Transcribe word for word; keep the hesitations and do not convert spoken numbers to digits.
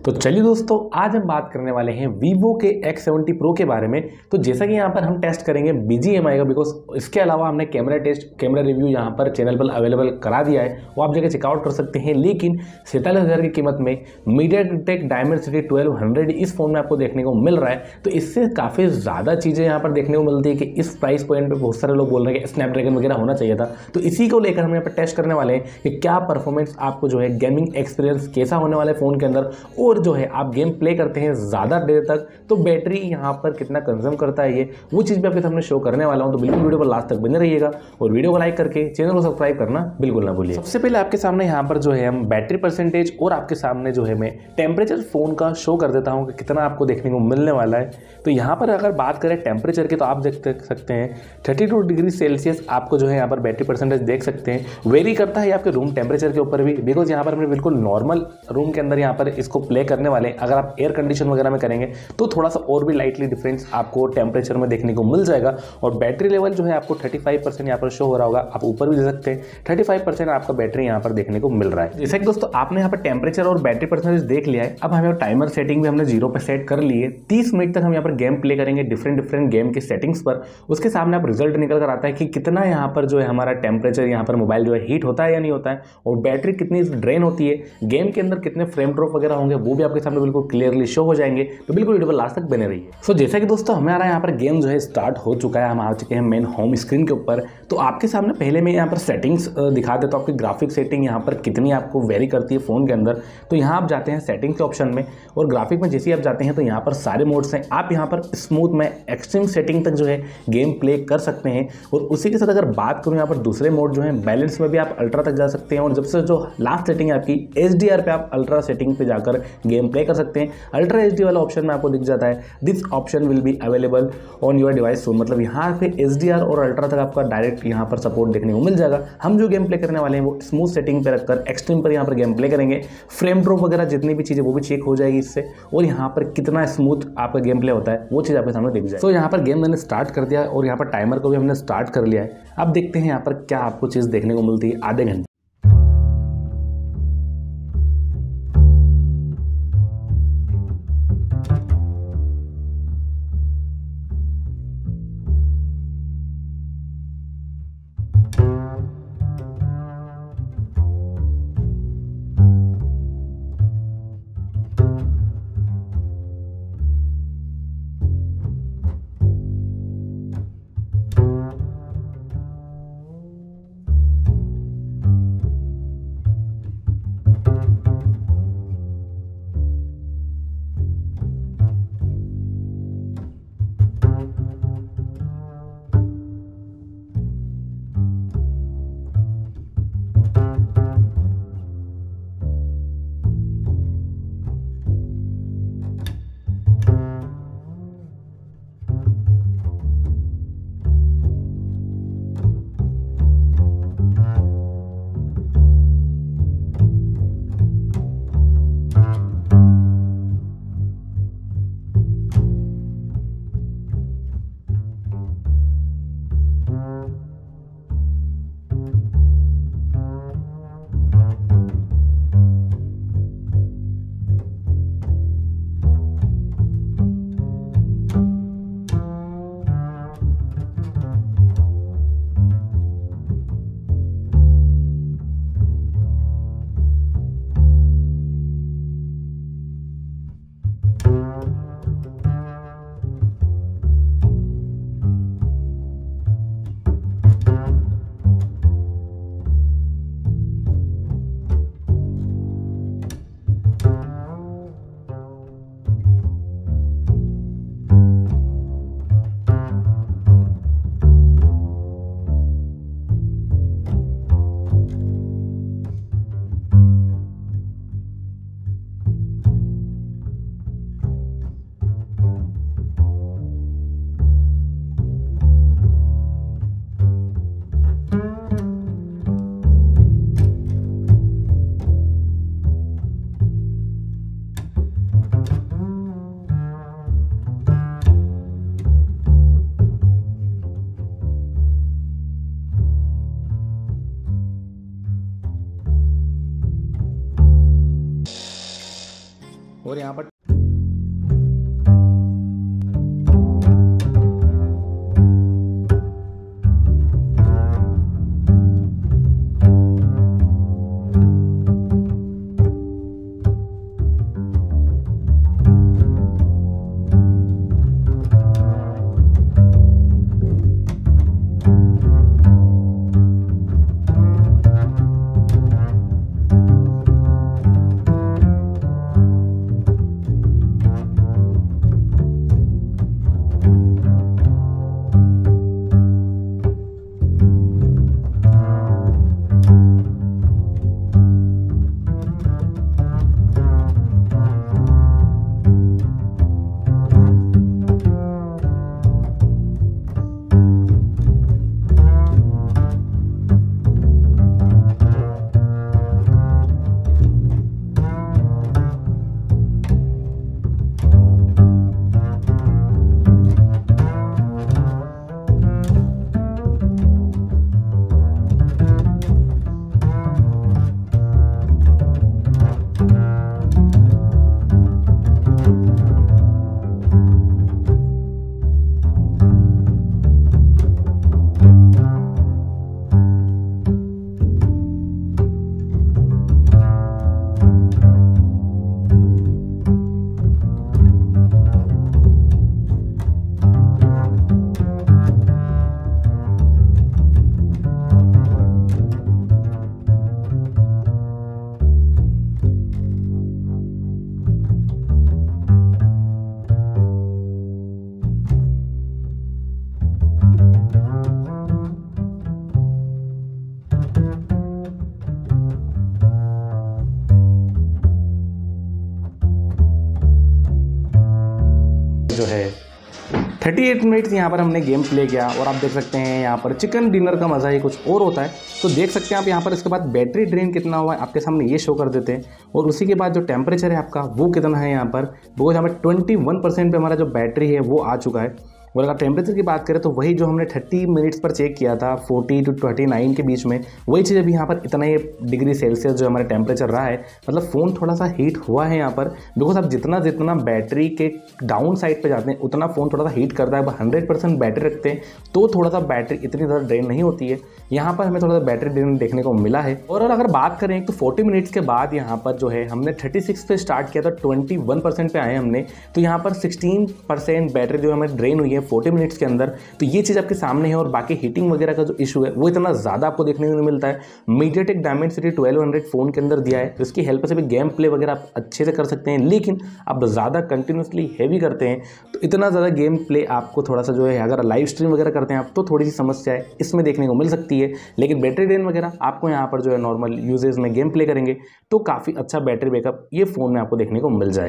तो चलिए दोस्तों, आज हम बात करने वाले हैं वीवो के एक्स सेवेंटी प्रो के बारे में। तो जैसा कि यहाँ पर हम टेस्ट करेंगे बी जी एम आई का, बिकॉज इसके अलावा हमने कैमरा टेस्ट कैमरा रिव्यू यहाँ पर चैनल पर अवेलेबल करा दिया है, वो आप जगह चेकआउट कर सकते हैं। लेकिन सैंतालीस हज़ार की कीमत में मीडियाटेक डायमेंसिटी ट्वेल्व हंड्रेड इस फोन में आपको देखने को मिल रहा है। तो इससे काफ़ी ज़्यादा चीज़ें यहाँ पर देखने को मिलती है कि इस प्राइस पॉइंट पर बहुत सारे लोग बोल रहे हैं कि स्नैपड्रैगन वगैरह होना चाहिए था। तो इसी को लेकर हम यहाँ पर टेस्ट करने वाले हैं कि क्या परफॉर्मेंस आपको जो है गेमिंग एक्सपीरियंस कैसा होने वाला है फ़ोन के अंदर, और जो है आप गेम प्ले करते हैं ज़्यादा देर तक तो बैटरी यहाँ पर कितना कंज्यूम करता है, ये वो चीज़ भी आपके सामने शो करने वाला हूँ। तो बिल्कुल वीडियो पर लास्ट तक बने रहिएगा और वीडियो को लाइक करके चैनल को सब्सक्राइब करना बिल्कुल ना भूलिए। सबसे पहले आपके सामने यहाँ पर जो है हम बैटरी परसेंटेज और आपके सामने जो है मैं टेम्परेचर फ़ोन का शो कर देता हूँ कि कितना आपको देखने को मिलने वाला है। तो यहाँ पर अगर बात करें टेम्परेचर की तो आप देख सकते हैं थर्टी टू डिग्री सेल्सियस आपको जो है यहाँ पर बैटरी परसेंटेज देख सकते हैं। वेरी करता है आपके रूम टेम्परेचर के ऊपर भी, बिकॉज यहाँ पर हमने बिल्कुल नॉर्मल रूम के अंदर यहाँ पर इसको प्ले करने वाले हैं। अगर आप एयर कंडीशन वगैरह में करेंगे तो थोड़ा सा और भी लाइटली डिफरेंस आपको टेम्परेचर में देखने को मिल जाएगा। और बैटरी लेवल जो है आपको थर्टी फाइव परसेंट यहाँ पर शो हो रहा होगा, आप ऊपर भी दे सकते हैं। थर्टी फाइव परसेंट आपका बैटरी यहाँ पर देखने को मिल रहा है। जैसे कि दोस्तों आपने यहाँ पर टेम्परेचर और बैटरी परसेंटेज देख लिया है। अब हमें टाइमर सेटिंग भी हमने जीरो पे सेट कर ली है। तीस मिनट तक हम यहाँ पर गेम प्ले करेंगे डिफरेंट डिफरेंट गेम की सेटिंग्स पर। उसके सामने आप रिजल्ट निकल कर आता है कि कितना यहाँ पर जो है हमारा टेम्परेचर यहाँ पर मोबाइल जो है हीट होता है या नहीं होता है, और बैटरी कितनी ड्रेन होती है, गेम के अंदर कितने फ्रेम ड्रॉप वगैरह होंगे वो भी आपके सामने बिल्कुल क्लियरली शो हो जाएंगे। तो बिल्कुल वीडियो पर लास्ट तक बने रहिए। सो so, जैसा कि दोस्तों हमारा यहाँ पर गेम जो है स्टार्ट हो चुका है, हम आ चुके हैं मेन होम स्क्रीन के ऊपर। तो आपके सामने पहले मैं यहाँ पर सेटिंग्स दिखा देता हूँ, आपकी ग्राफिक सेटिंग यहाँ पर कितनी आपको वेरी करती है फ़ोन के अंदर। तो यहाँ आप जाते हैं सेटिंग्स के ऑप्शन में, और ग्राफिक में जैसे ही आप जाते हैं तो यहाँ पर सारे मोड्स हैं। आप यहाँ पर स्मूथ में एक्सट्रीम सेटिंग तक जो है गेम प्ले कर सकते हैं। और उसी के साथ अगर बात करूँ यहाँ पर दूसरे मोड जो है बैलेंस में भी आप अल्ट्रा तक जा सकते हैं। और जब से जो लास्ट सेटिंग है आपकी एच डी आर पे, आप अल्ट्रा सेटिंग पे जाकर गेम प्ले कर सकते हैं। अल्ट्रा एच डी वाला ऑप्शन में आपको दिख जाता है this option will be available on your device soon, मतलब यहाँ पे एच डी आर और अल्ट्रा तक आपका डायरेक्ट यहाँ पर सपोर्ट देखने को मिल जाएगा। हम जो गेम प्ले करने वाले हैं वो स्मूथ सेटिंग पे रखकर एक्सट्रीम पर यहाँ पर गेम प्ले करेंगे। फ्रेम ड्रॉप वगैरह जितनी भी चीज़ें वो भी चेक हो जाएगी इससे, और यहाँ पर कितना स्मूथ आपका गेम प्ले होता है वो चीज़ आपके सामने दिख जाए। तो यहाँ पर गेम मैंने स्टार्ट कर दिया और यहाँ पर टाइमर को भी हमने स्टार्ट कर लिया है। अब देखते हैं यहाँ पर क्या आपको चीज़ देखने को मिलती है आधे घंटे। और यहाँ पर जो है अड़तीस मिनट्स यहाँ पर हमने गेम प्ले किया और आप देख सकते हैं यहाँ पर चिकन डिनर का मज़ा ही कुछ और होता है। तो देख सकते हैं आप यहाँ पर इसके बाद बैटरी ड्रेन कितना हुआ है आपके सामने ये शो कर देते हैं, और उसी के बाद जो टेम्परेचर है आपका वो कितना है यहाँ पर, बिकॉज यहाँ पर ट्वेंटी वन परसेंट पे हमारा जो बैटरी है वो आ चुका है। और अगर टेम्परेचर की बात करें तो वही जो हमने तीस मिनट्स पर चेक किया था चालीस टू उनतालीस के बीच में, वही चीज़ अभी यहाँ पर इतना ही डिग्री सेल्सियस जो हमारा टेम्परेचर रहा है। मतलब फ़ोन थोड़ा सा हीट हुआ है यहाँ पर, बिकॉज आप जितना जितना बैटरी के डाउन साइड पे जाते हैं उतना फ़ोन थोड़ा सा हीट करता है। अब हंड्रेड परसेंट बैटरी रखते हैं तो थोड़ा सा बैटरी इतनी ज़्यादा ड्रेन नहीं होती है। यहाँ पर हमें थोड़ा सा बैटरी ड्रेन देखने को मिला है। और अगर बात करें तो चालीस मिनट्स के बाद यहाँ पर जो है हमने छत्तीस पे स्टार्ट किया था, इक्कीस परसेंट पे आए हमने, तो यहाँ पर सोलह परसेंट बैटरी जो हमें ड्रेन हुई है चालीस मिनट्स के अंदर। तो ये चीज़ आपके सामने है। और बाकी हीटिंग वगैरह का जो इशू है वो इतना ज़्यादा आपको देखने को नहीं मिलता है। MediaTek Dimensity twelve hundred phone के अंदर दिया है, तो इसकी हेल्प से भी गेम प्ले वगैरह आप अच्छे से कर सकते हैं। लेकिन आप ज़्यादा कंटिन्यूसली हैवी करते हैं तो इतना ज़्यादा गेम प्ले आपको थोड़ा सा जो है, अगर लाइव स्ट्रीम वगैरह करते हैं आप तो थोड़ी सी समस्या है इसमें देखने को मिल सकती है। लेकिन बैटरी ड्रेन वगैरह आपको यहाँ पर जो है नॉर्मल यूजेज में गेम प्ले करेंगे तो काफ़ी अच्छा बैटरी बैकअप ये फ़ोन में आपको देखने को मिल जाएगा।